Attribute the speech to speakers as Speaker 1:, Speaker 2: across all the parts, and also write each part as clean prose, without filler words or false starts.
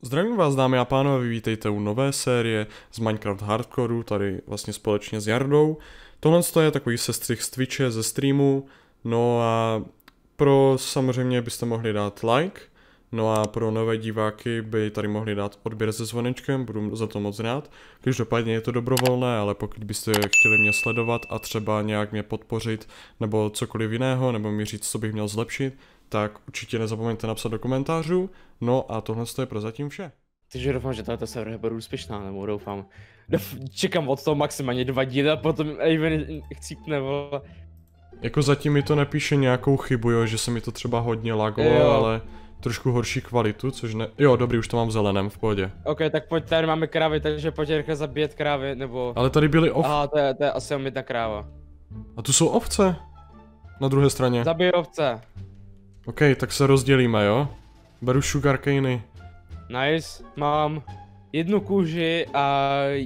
Speaker 1: Zdravím vás, dámy a pánové, vítejte u nové série z Minecraft Hardcoreu, tady vlastně společně s Jardou. Tohle je takový sestřih z Twitche, ze streamu, no a samozřejmě byste mohli dát like, no a pro nové diváky by tady mohli dát odběr se zvonečkem, budu za to moc rád. Každopádně je to dobrovolné, ale pokud byste chtěli mě sledovat a třeba nějak mě podpořit, nebo cokoliv jiného, nebo mi říct, co bych měl zlepšit, tak určitě nezapomeňte napsat do komentářů. No a tohle je prozatím vše.
Speaker 2: Takže doufám, že tato série bude úspěšná, nebo doufám. Čekám od toho maximálně 2 díly a potom Even chcípne, vole.
Speaker 1: Jako zatím mi to nepíše nějakou chybu, jo, že se mi to třeba hodně lagovalo, ale trošku horší kvalitu, což ne... Jo, dobrý, už to mám v zeleném, v pohodě.
Speaker 2: Ok, tak pojď, tady máme krávy, takže pojď rychle zabíjet krávy, nebo...
Speaker 1: Ale tady byly ovce.
Speaker 2: Aha, to je asi omytá kráva.
Speaker 1: A tu jsou ovce? Na druhé straně.
Speaker 2: Zabij ovce.
Speaker 1: Ok, tak se rozdělíme, jo? Beru sugarcany.
Speaker 2: Nice, mám 1 kůži a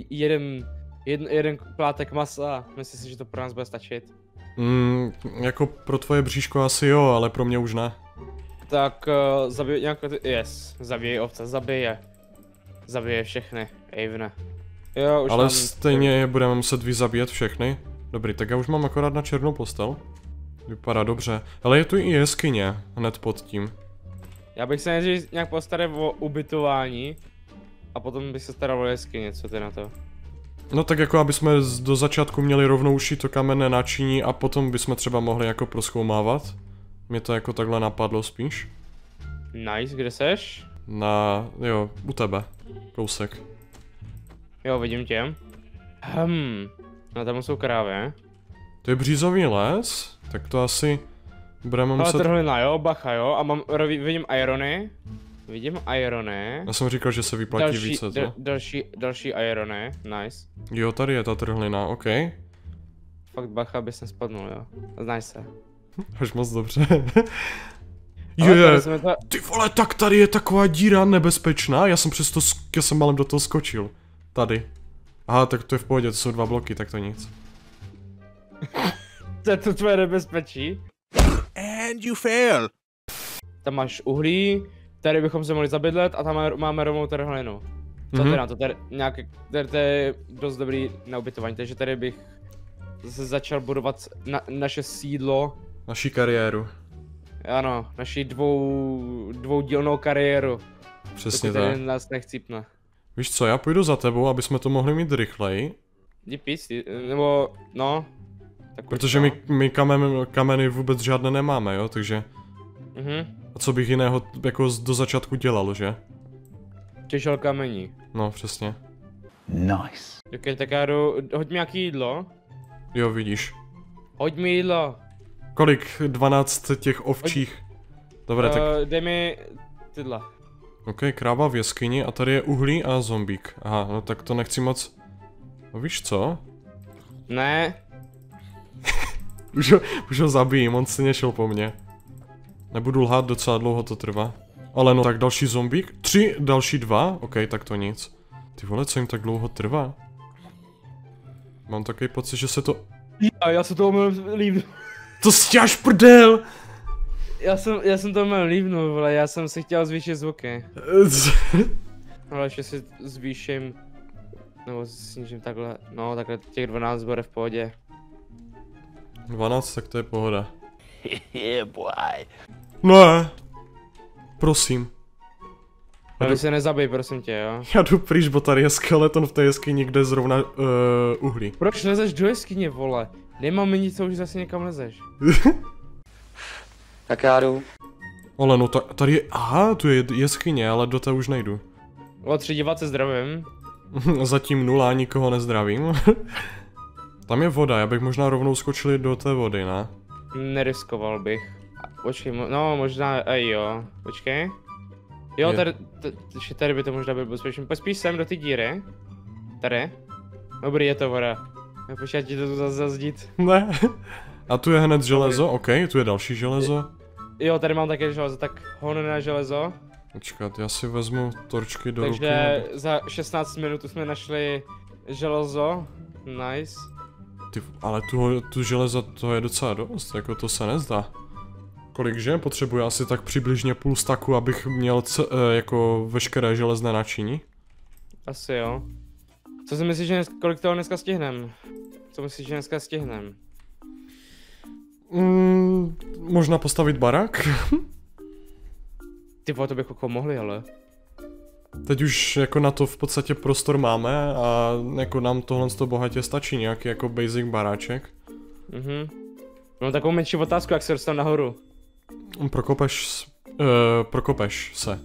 Speaker 2: jeden plátek masa. Myslím si, že to pro nás bude stačit.
Speaker 1: Jako pro tvoje bříško asi jo, ale pro mě už ne.
Speaker 2: Tak zabij nějaké zabij ovce, zabije všechny, Avene. Jo, už
Speaker 1: ale
Speaker 2: mám...
Speaker 1: stejně budeme muset vyzabíjet všechny. Dobrý, tak já už mám akorát na černou postel. Vypadá dobře, ale je tu i jeskyně, hned pod tím.
Speaker 2: Já bych se nejdřív nějak postaral o ubytování a potom bych se staral o jeskyně, co ty na to?
Speaker 1: No tak jako aby jsme do začátku měli rovnou uši to kamenné náčiní a potom bychom třeba mohli jako prozkoumávat. Mě to jako takhle napadlo spíš.
Speaker 2: Nice, kde seš?
Speaker 1: Jo, u tebe. Kousek.
Speaker 2: Jo, vidím tě. No tam jsou krávy.
Speaker 1: To je břízový les? Tak to asi budeme
Speaker 2: Ale
Speaker 1: muset...
Speaker 2: trhlina, jo, bacha, jo, a vidím irony. Vidím irony.
Speaker 1: Já jsem říkal, že se vyplatí více, to?
Speaker 2: Další irony, nice.
Speaker 1: Jo, tady je ta trhlina, ok.
Speaker 2: Fakt bacha, abys nespadnul, jo. Znáš se.
Speaker 1: Až moc dobře. Je, ty vole, tak tady je taková díra nebezpečná, já jsem malem do toho skočil. Tady. Aha, tak to je v pohodě, to jsou 2 bloky, tak to nic.
Speaker 2: To je to tvoje nebezpečí.
Speaker 3: And you fail.
Speaker 2: Tam máš uhlí, tady bychom se mohli zabydlet a tam máme rovnou trhlinu. Co ty na to? Tady to je dost dobrý na ubytování, takže tady bych se začal budovat naše sídlo.
Speaker 1: Naši kariéru.
Speaker 2: Ano, naši dvoudílnou kariéru.
Speaker 1: Přesně
Speaker 2: tak.
Speaker 1: tak.
Speaker 2: Nás nechcípne.
Speaker 1: Víš co, já půjdu za tebou, aby jsme to mohli mít rychleji.
Speaker 2: Dípis, nebo no. Tak
Speaker 1: protože my kameny vůbec žádné nemáme, jo, takže... A co bych jiného jako do začátku dělal, že?
Speaker 2: Těžel kamení.
Speaker 1: No, přesně.
Speaker 3: Nice.
Speaker 2: Ok, tak já jdu, hoď mi nějaký jídlo.
Speaker 1: Jo, vidíš.
Speaker 2: Hoď mi jídlo.
Speaker 1: Kolik? 12 těch ovčích. Dobré, tak...
Speaker 2: Dej mi tyhle.
Speaker 1: Ok, kráva v jeskyni a tady je uhlí a zombík. Aha, no tak to nechci moc... No víš co?
Speaker 2: Ne.
Speaker 1: Už ho zabijím, on se nešel po mně. Nebudu lhát, docela dlouho to trvá. Ale no, tak další zombík. 3, další 2, ok, tak to nic. Ty vole, co jim tak dlouho trvá? Mám takový pocit, že se to...
Speaker 2: Já se toho líbnu.
Speaker 1: To stěž prdel!
Speaker 2: Já jsem to měl líbnu, vole, já jsem si chtěl zvýšit zvuky. Ale ještě si zvýším... Nebo snížím takhle, no takhle těch 12 bude v pohodě.
Speaker 1: 12, tak to je pohoda.
Speaker 3: Yeah, boy.
Speaker 1: Ne. Prosím.
Speaker 2: Ale se nezabij, prosím tě, jo.
Speaker 1: Já jdu pryč, bo tady je skeleton v té jeskyni, kde zrovna uhlí.
Speaker 2: Proč lezeš do jeskyně, vole? Nemáme nic, co už zase někam lezeš.
Speaker 4: Tak já jdu.
Speaker 1: Ale no, tady je, aha, tu je jeskyně, ale do té už nejdu.
Speaker 2: O 3 diváci zdravím.
Speaker 1: Zatím 0, nikoho nezdravím. Tam je voda, já bych možná rovnou skočil do té vody, ne?
Speaker 2: Neriskoval bych. Počkej, no možná, jo, počkej. Jo, tady by to možná bylo bezpečné. Pojď spíš sem do ty díry. Tady. Dobrý, je to voda. Počkej, ti to tu zase zazdít.
Speaker 1: Ne. A tu je hned železo, ok, tu je další železo.
Speaker 2: Jo, tady mám také železo, tak honné železo.
Speaker 1: Počkat, já si vezmu torčky do ruky.
Speaker 2: Takže za 16 minut jsme našli železo. Nice.
Speaker 1: Ty, ale tu železo to je docela dost, jako to se nezdá. Kolikže? Potřebuji asi tak přibližně půl staku, abych měl jako veškeré železné načiní.
Speaker 2: Asi jo. Co si myslíš, že kolik toho dneska stihnem? Co myslíš, že dneska stihnem?
Speaker 1: Možná postavit barák?
Speaker 2: Ty vole, to bych jako mohli, ale...
Speaker 1: Teď už jako na to v podstatě prostor máme a jako nám tohle bohatě stačí, nějaký jako basic baráček.
Speaker 2: Mám takovou menší otázku, jak se dostanu nahoru.
Speaker 1: Prokopeš se.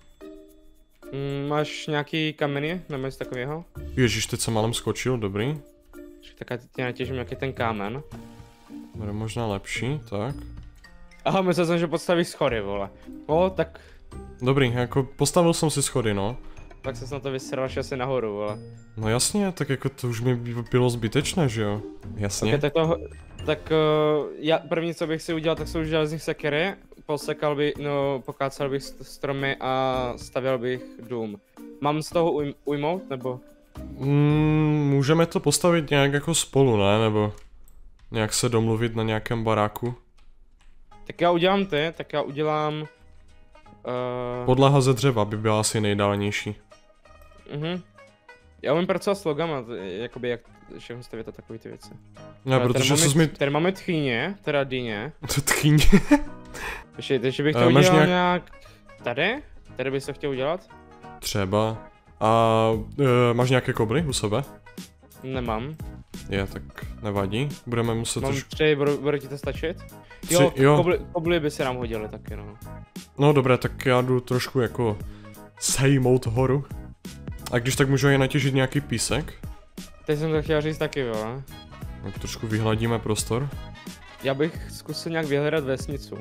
Speaker 2: Máš nějaký kameny nebo něco takového?
Speaker 1: Ježíš, teď jsem málem skočil, dobrý.
Speaker 2: Tak já teď natěžím nějaký ten kámen.
Speaker 1: Bude možná lepší, tak.
Speaker 2: Aha, myslel jsem, že postavíš schody, vole. Tak...
Speaker 1: Dobrý, jako postavil jsem si schody, no.
Speaker 2: Tak se na to vysral, že asi nahoru, vole.
Speaker 1: No jasně, tak jako to už mi bylo zbytečné, že jo? Jasně.
Speaker 2: Okay, tak já první, co bych si udělal, tak jsou železní sekery. Pokácal bych stromy a stavěl bych dům. Mám z toho ujmout, nebo?
Speaker 1: Můžeme to postavit nějak jako spolu, ne? Nebo nějak se domluvit na nějakém baráku.
Speaker 2: Tak já udělám
Speaker 1: Podlaha ze dřeva by byla asi nejideálnější.
Speaker 2: Já umím pracovat s logama, jakoby jak všechno stavět a takový ty věci.
Speaker 1: Ne, protože
Speaker 2: tady máme tchýně, teda dýně.
Speaker 1: Tchýně?
Speaker 2: Takže bych to udělal nějak... Tady? Tady bys to chtěl udělat?
Speaker 1: Třeba. A máš nějaké kobry u sebe?
Speaker 2: Nemám.
Speaker 1: Tak nevadí. Budeme muset...
Speaker 2: Mám 3, bude ti to stačit?
Speaker 1: Jo.
Speaker 2: Kobly by se nám hodily taky, no.
Speaker 1: No dobré, tak já jdu trošku jako sejmout horu. A když tak můžu i natěžit nějaký písek.
Speaker 2: Teď jsem to chtěl říct taky, jo.
Speaker 1: Tak trošku vyhladíme prostor.
Speaker 2: Já bych zkusil nějak vyhledat vesnicu.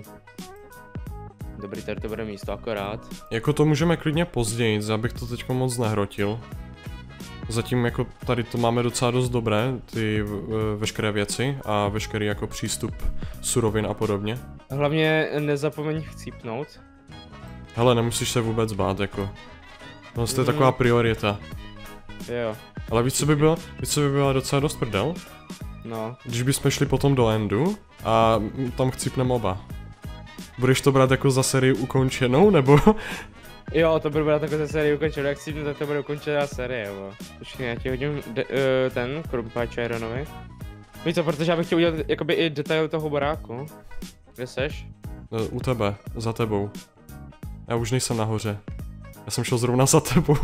Speaker 2: Dobrý, tady to bude místo akorát.
Speaker 1: Jako to můžeme klidně později, abych to teďko moc nehrotil. Zatím jako tady to máme docela dost dobré, ty veškeré věci a veškerý jako přístup surovin a podobně.
Speaker 2: Hlavně nezapomeň chcípnout.
Speaker 1: Hele, nemusíš se vůbec bát, jako. No, to je taková priorita.
Speaker 2: Jo.
Speaker 1: Ale víš, co by byla docela dost prdel?
Speaker 2: No.
Speaker 1: Když bychom šli potom do endu a tam chcípneme oba. Budeš to brát jako za sérii ukončenou, nebo?
Speaker 2: Jo, to bude brát jako za sérii ukončenou, jak chcípnu, tak to bude ukončená série, jo. Počkej, já ti hodím ten krumpáč Ironovi. Víš co, protože já bych chtěl udělat jakoby i detail toho baráku. Kde seš?
Speaker 1: U tebe, za tebou. Já už nejsem nahoře. Já jsem šel zrovna za tebou.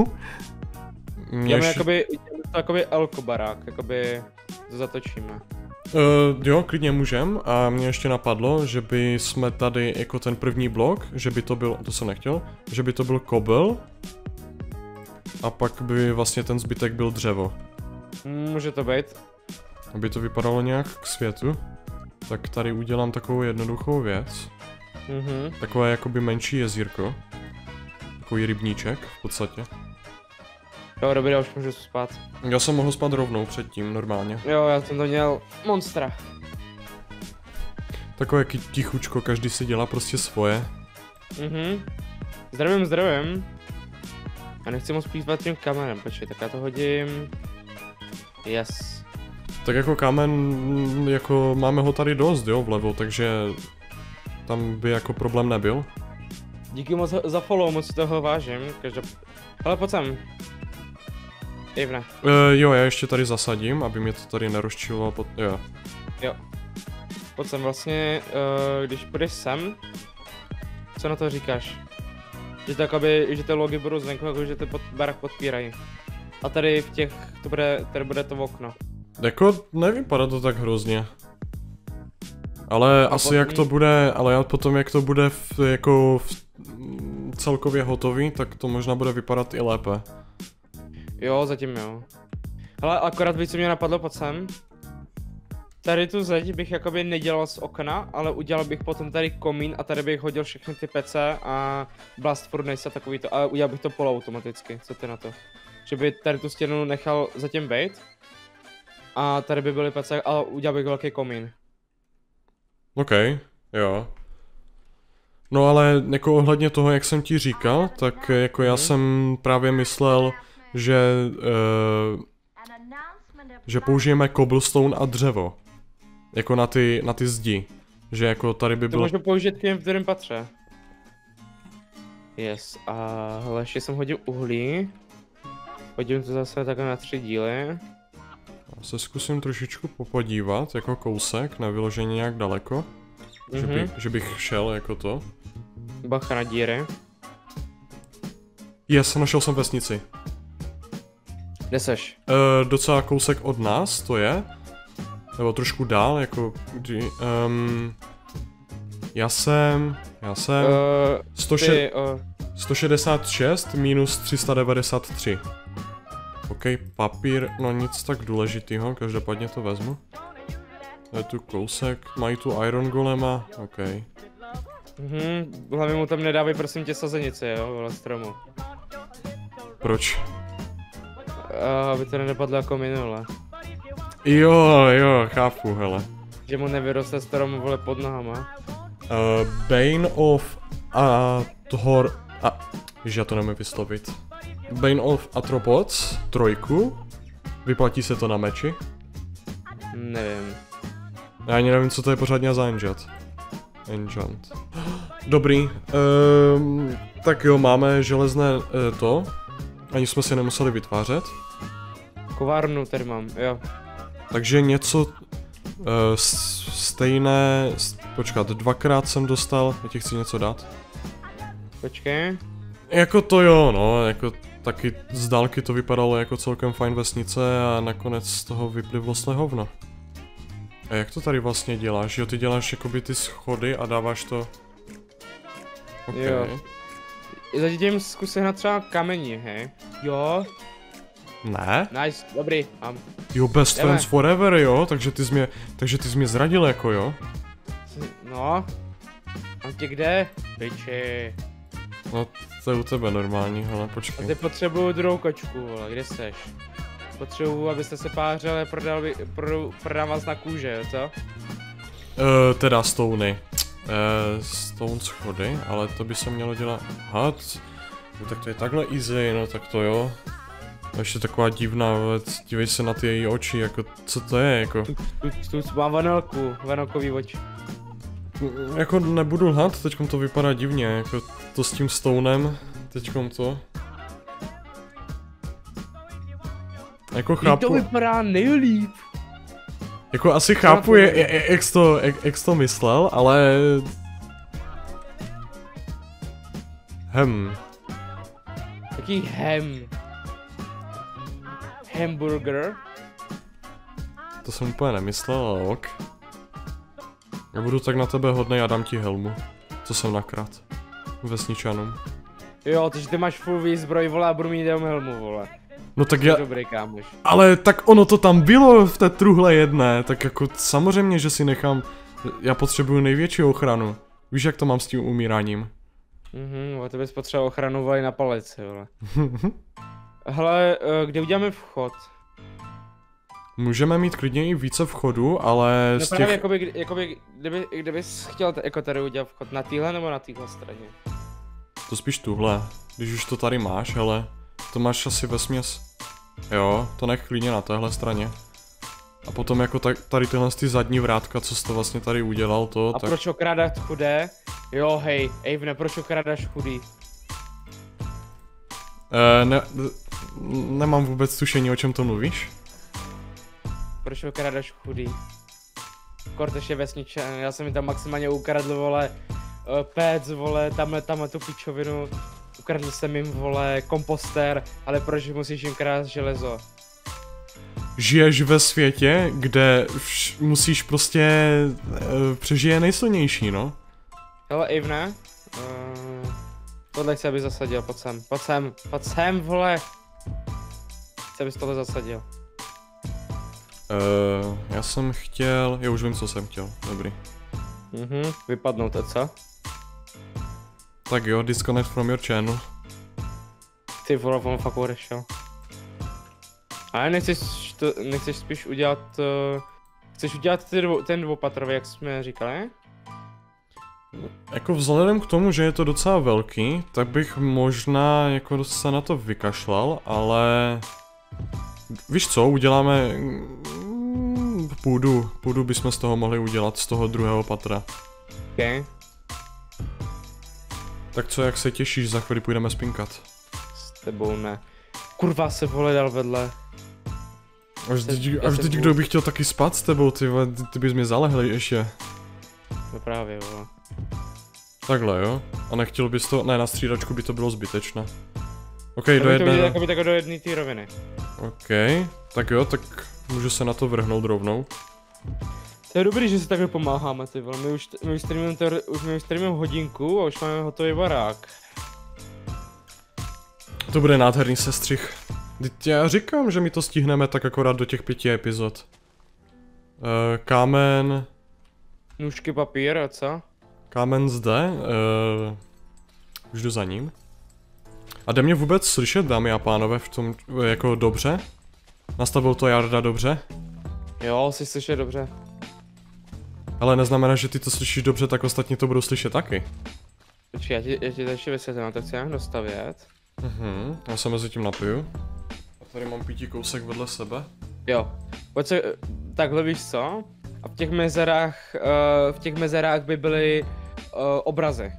Speaker 2: Já mám jakoby elko barák, jakoby to zatočíme.
Speaker 1: Jo, klidně můžem a mě ještě napadlo, že by jsme tady jako ten první blok, že by to byl, to jsem nechtěl, že by to byl kobel a pak by vlastně ten zbytek byl dřevo.
Speaker 2: Může to být.
Speaker 1: Aby to vypadalo nějak k světu, tak tady udělám takovou jednoduchou věc. Takové jakoby menší jezírko. Takový rybníček v podstatě.
Speaker 2: Jo, dobrý, já už můžu spát.
Speaker 1: Já jsem mohl spát rovnou předtím, normálně.
Speaker 2: Jo, já jsem to měl monstra.
Speaker 1: Takové tichučko, každý si dělá prostě svoje.
Speaker 2: Zdravím. Já nechci moc plýtvat tím kamenem, počkej, tak já to hodím. Yes.
Speaker 1: Tak jako kámen, jako máme ho tady dost, jo, vlevo, takže tam by jako problém nebyl.
Speaker 2: Díky moc za follow, moc toho vážím, ale pojď sem. Ivne.
Speaker 1: Jo, já ještě tady zasadím, aby mě to tady nerozčilovalo Jo.
Speaker 2: Pojď sem vlastně, když půjdeš sem, co na to říkáš? Že to jakoby, že ty logy budou zvenku, jako že ty barák podpírají. A tady v těch, tady bude to okno.
Speaker 1: Jako, nevypadá to tak hrozně. Ale a asi potom... jak to bude, ale potom jak to bude celkově hotový, tak to možná bude vypadat i lépe.
Speaker 2: Jo, zatím jo. Hele, akorát víc, co mě napadlo, pojď sem. Tady tu zeď bych jakoby nedělal z okna, ale udělal bych potom tady komín a tady bych hodil všechny ty pece a blast furnace a takový to, a udělal bych to poloautomaticky, co ty na to? Že by tady tu stěnu nechal zatím bejt a tady by byly pece a udělal bych velký komín.
Speaker 1: OK, jo. No ale jako ohledně toho, jak jsem ti říkal, tak jako já jsem právě myslel, že použijeme cobblestone a dřevo. Jako na ty zdi. Že jako tady by
Speaker 2: To
Speaker 1: bylo...
Speaker 2: můžu použít k něm v druhém patře. Yes, a hele, ještě jsem hodil uhlí. Hodím to zase takhle na 3 díly.
Speaker 1: Já se zkusím trošičku popodívat, jako kousek, nevyloženě nějak daleko. Že bych šel jako to.
Speaker 2: Bacha na díry.
Speaker 1: Yes, našel jsem vesnici.
Speaker 2: Kde seš?
Speaker 1: Docela kousek od nás to je. Nebo trošku dál, jako kdy... Já jsem 166 minus 393. OK, papír, no nic tak důležitýho, každopádně to vezmu. Je tu kousek, mají tu Iron Golema, OK.
Speaker 2: Hlavně mu tam nedávej prosím tě sazenice, jo, vole stromu.
Speaker 1: Proč?
Speaker 2: Aby to nedopadlo jako minule.
Speaker 1: Jo, chápu, hele.
Speaker 2: Že mu nevyroste strom, vole, pod nohama.
Speaker 1: Bane of Že já to nemůžu vyslovit. Bane of Arthropods, 3. Vyplatí se to na meči?
Speaker 2: Nevím.
Speaker 1: Já ani nevím, co to je pořádně za enchant. Dobrý. Tak jo, máme železné to. Ani jsme si nemuseli vytvářet.
Speaker 2: Kovárnu tady mám, jo.
Speaker 1: Takže něco stejné... Počkat, 2krát jsem dostal, já ti chci něco dát.
Speaker 2: Počkej.
Speaker 1: Jako to jo, no, jako taky z dálky to vypadalo jako celkem fajn vesnice a nakonec z toho vyplivlostlé hovno. A jak to tady vlastně děláš? Jo, ty děláš jakoby ty schody a dáváš to... Okay.
Speaker 2: Jo. Zatím zkusím na třeba kamení, hej. Jo.
Speaker 1: Ne?
Speaker 2: Nice, dobrý, mám.
Speaker 1: Jo, best friends forever, jo? Takže ty jsi mě zradil jako, jo?
Speaker 2: No. Mám tě kde? Piči.
Speaker 1: No, to je u tebe normální, hele, počkej.
Speaker 2: A ty potřebuju druhou kočku, vole, kde seš? Potřebuju, abyste se pářili, prodám vás na kůže, jo, co?
Speaker 1: Teda stony. Stone schody, ale to by se mělo dělat... Had? No, tak to je takhle easy, no tak to jo. A ještě taková divná věc, dívej se na ty její oči, jako co to je, jako...
Speaker 2: Tu mám vanilkový oči.
Speaker 1: Jako nebudu lhát, teďkom to vypadá divně, jako to s tím stonem, teďkom to. Jako chápu...
Speaker 2: To vypadá nejlíp.
Speaker 1: Jako asi chápu, jak jsi to myslel, ale...
Speaker 2: Jaký hamburger?
Speaker 1: To jsem úplně nemyslel, ale ok. Já budu tak na tebe hodnej a dám ti helmu. Co jsem nakrát. Vesničanům.
Speaker 2: Jo, takže ty máš full výzbroj, vole, a budu mít jenom helmu, vole.
Speaker 1: No tak já...
Speaker 2: Dobrý kámoš.
Speaker 1: Ale tak ono to tam bylo v té truhle jedné, tak jako samozřejmě, že si nechám... Já potřebuju největší ochranu. Víš, jak to mám s tím umíráním?
Speaker 2: Ale to bys potřeboval ochranu, vole, na palici, vole. Hele, kde uděláme vchod?
Speaker 1: Můžeme mít klidně i více vchodů, ale
Speaker 2: no
Speaker 1: z
Speaker 2: právě,
Speaker 1: těch...
Speaker 2: kdybys chtěl jako tady udělat vchod, na téhle nebo na téhle straně?
Speaker 1: To spíš tuhle, když už to tady máš, hele. To máš asi vesměs. Jo, to nech klidně na téhle straně. A potom jako tady tyhle ty zadní vrátka, co jsi to vlastně tady udělal, to
Speaker 2: a
Speaker 1: tak...
Speaker 2: proč okrádat chudé? Jo, hej, Avne, proč okrádáš chudý?
Speaker 1: Nemám vůbec tušení, o čem to mluvíš.
Speaker 2: Proč okrádáš chudý? Kortež je vesničan, já jsem mi tam maximálně ukradl, vole, pec, vole, tamhle tu pičovinu. Ukradl jsem jim, vole, kompostér, ale proč musíš jim krást železo?
Speaker 1: Žiješ ve světě, kde musíš prostě přežije nejsilnější, no.
Speaker 2: Hele, Avne, tohle chci, aby zasadil, pojď sem, vole. Chci, abys tohle zasadil.
Speaker 1: Já jsem chtěl, já už vím, co jsem chtěl, dobrý.
Speaker 2: Vypadnout, a co?
Speaker 1: Tak jo, disconnect from your channel.
Speaker 2: Ty vole, on fakt odešel. Ale nechceš spíš udělat, chceš udělat ten dvoupatrový, jak jsme říkali?
Speaker 1: Jako vzhledem k tomu, že je to docela velký, tak bych možná jako se na to vykašlal, ale... Víš co, uděláme... Půdu bychom z toho mohli udělat, z toho druhého patra.
Speaker 2: Okay.
Speaker 1: Tak co, jak se těšíš, za chvíli půjdeme spinkat.
Speaker 2: S tebou ne. Kurva, se vole dal vedle.
Speaker 1: Až teď kdo by chtěl taky spát s tebou, ty bys mě zalehl ještě.
Speaker 2: No právě, vole.
Speaker 1: Takhle jo? A nechtěl bys to, ne, na střídačku by to bylo zbytečné. OK,
Speaker 2: To
Speaker 1: do
Speaker 2: by to
Speaker 1: jedné.
Speaker 2: vidět jakoby tak do jedné té roviny.
Speaker 1: OK, tak jo, tak můžu se na to vrhnout rovnou.
Speaker 2: To je dobrý, že si takhle pomáháme, ty vole. My už streamujeme hodinku a už máme hotový barák.
Speaker 1: To bude nádherný sestřih. Teď já říkám, že my to stihneme tak akorát do těch 5 epizod. Kámen...
Speaker 2: Nůžky, papír a co?
Speaker 1: Kámen zde. Už jdu za ním. A jde mě vůbec slyšet, dámy a pánové, v tom jako dobře? Nastavil to Jarda dobře?
Speaker 2: Jo, si slyšet dobře.
Speaker 1: Ale neznamená, že ty to slyšíš dobře, tak ostatní to budou slyšet taky.
Speaker 2: Počkej, já ti to ještě vysvětlím, to chci nějak dostavět.
Speaker 1: Já se mezi tím napiju. A tady mám pítí kousek vedle sebe.
Speaker 2: Jo, pojď se, takhle víš co? A v těch mezerách by byly obrazy.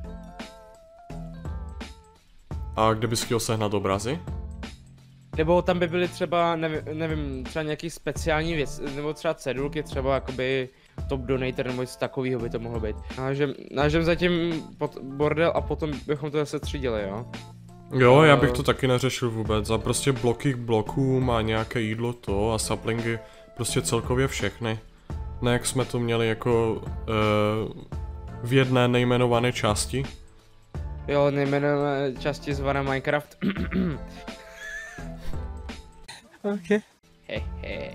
Speaker 1: A kde bys chtěl sehnat obrazy?
Speaker 2: Nebo tam by byly třeba, nevím, třeba nějaký speciální věc, nebo třeba cedulky, třeba jakoby top donator nebo něco takového by to mohlo být. Nážem zatím bordel a potom bychom to zase třídili, jo?
Speaker 1: Jo, já bych to taky neřešil vůbec. A prostě bloky k blokům a nějaké jídlo to a saplingy, prostě celkově všechny. Ne jak jsme to měli jako v jedné nejmenované části.
Speaker 2: Jo, nejmenované části zvané Minecraft.
Speaker 3: Okay.
Speaker 2: Hehe.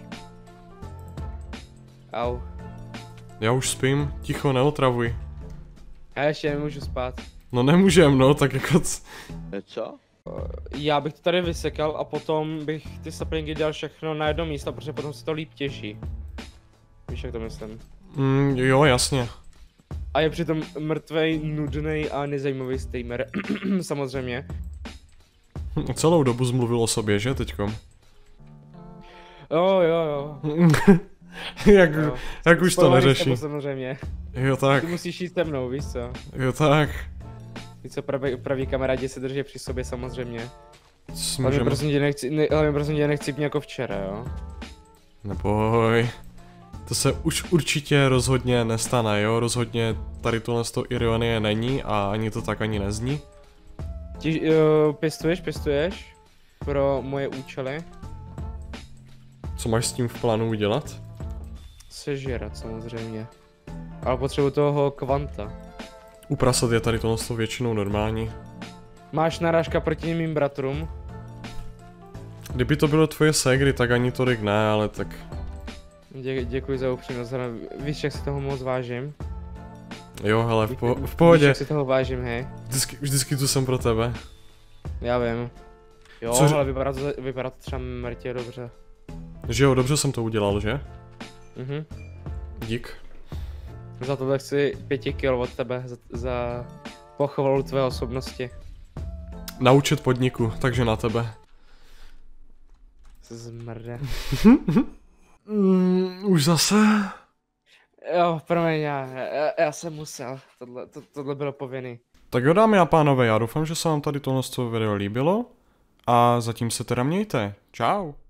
Speaker 2: Au.
Speaker 1: Já už spím, ticho, neotravuj.
Speaker 2: Já ještě nemůžu spát.
Speaker 1: No nemůžem, no, tak jako
Speaker 3: Co?
Speaker 2: Já bych to tady vysekal a potom bych ty saplingy dal všechno na jedno místo, protože potom se to líp těší. Víš, jak to myslím.
Speaker 1: Jo, jasně.
Speaker 2: A je přitom mrtvej, nudnej a nezajímavý streamer. Samozřejmě.
Speaker 1: Celou dobu zmluvil o sobě, že teďkom?
Speaker 2: Jo.
Speaker 1: jak už to
Speaker 2: Spojovaný
Speaker 1: neřeší.
Speaker 2: s tebou samozřejmě.
Speaker 1: Jo tak,
Speaker 2: Ty musíš jít se mnou, víš co?
Speaker 1: jo tak.
Speaker 2: Víš co, praví kamarádi se drží při sobě samozřejmě. Ale
Speaker 1: Můžeme...
Speaker 2: mě prosím tě nechci jako včera, jo?
Speaker 1: Neboj. To se už určitě rozhodně nestane, jo? Rozhodně tady tohle z toho ironie není a ani to tak ani nezní.
Speaker 2: Pěstuješ? Pro moje účely?
Speaker 1: Co máš s tím v plánu udělat?
Speaker 2: Sežrat samozřejmě. Ale potřebuji toho kvanta.
Speaker 1: U prasat je tady tohle z toho většinou normální.
Speaker 2: Máš narážka proti mým bratrům?
Speaker 1: Kdyby to bylo tvoje ségry, tak ani tolik ne, ale tak...
Speaker 2: Děkuji za upřímnost, víš, jak si toho moc vážím?
Speaker 1: Jo, hele, v
Speaker 2: Víš,
Speaker 1: pohodě.
Speaker 2: jak si toho vážím, hej?
Speaker 1: Vždycky tu jsem pro tebe.
Speaker 2: Já vím. Jo,
Speaker 1: Cože?
Speaker 2: ale vypadá to třeba mrtě dobře.
Speaker 1: Že jo, dobře jsem to udělal, že?
Speaker 2: Mhm.
Speaker 1: Dík.
Speaker 2: Za tohle chci 5 kil od tebe, za pochvalu tvé osobnosti.
Speaker 1: Na účet podniku, takže na tebe.
Speaker 2: Zmrde.
Speaker 1: Už zase?
Speaker 2: Jo, promiň, já jsem musel, tohle bylo povinný.
Speaker 1: Tak jo, dámy a pánové, já doufám, že se vám tady tohle video líbilo. A zatím se teda mějte. Čau.